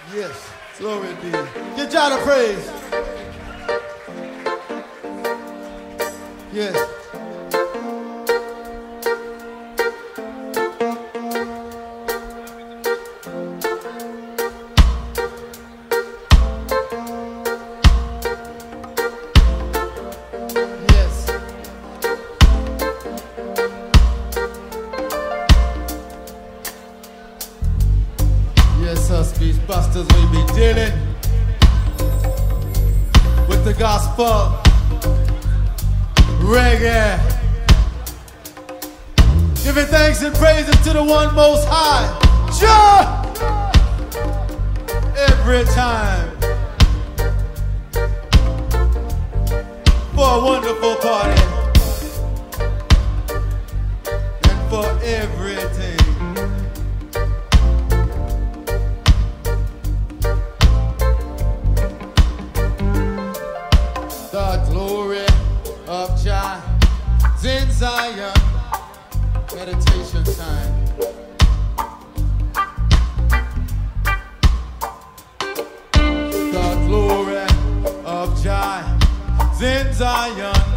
Yes, glory be. Give God a praise. Yes. Speech busters, we be dealing with the gospel, reggae, giving thanks and praises to the one most high, Jah, every time for a wonderful party and for everything. In Zion, meditation time. The glory of Jah in Zion.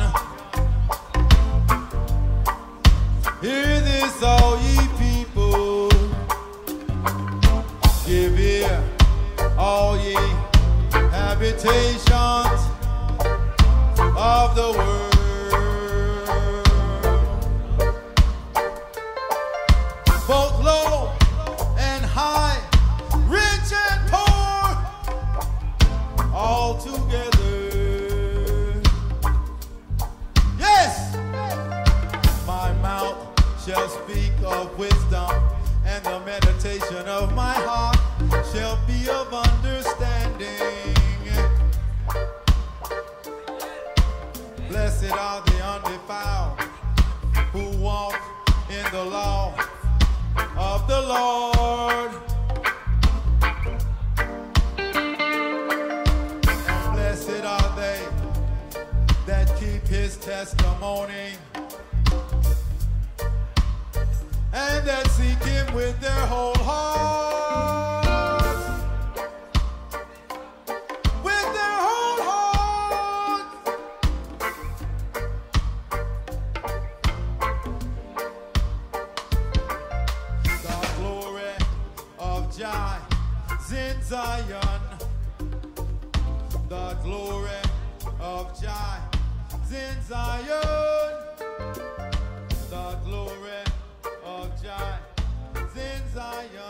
Hear this, all ye people. Give ear, all ye habitations of the world. Both low and high, rich and poor, all together. Yes! My mouth shall speak of wisdom, and the meditation of my heart shall be of understanding. Blessed are the undefiled who walk in the law of the Lord, and blessed are they that keep his testimony and that seek him with their whole hearts, with their whole hearts. Jah in Zion, the glory of Jah in Zion, the glory of Jah in Zion.